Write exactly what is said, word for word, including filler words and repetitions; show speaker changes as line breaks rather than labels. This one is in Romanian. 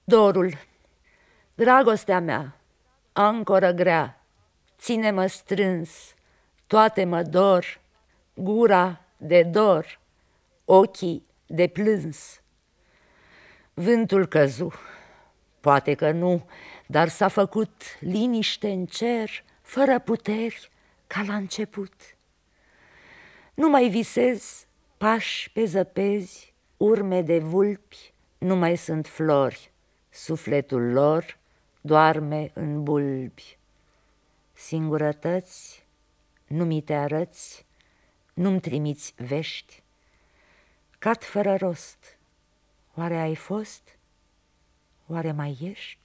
Dorul, dragostea mea, ancoră grea, ține-mă strâns, toate mă dor, gura de dor, ochii de plâns. Vântul căzu, poate că nu, dar s-a făcut liniște în cer, fără puteri, ca la început. Nu mai visez pași pe zăpezi, urme de vulpi, nu mai sunt flori, sufletul lor doarme în bulbi. Singurătăți, nu mi te arăți, nu-mi trimiți vești. Cat fără rost, oare ai fost? Oare mai ești?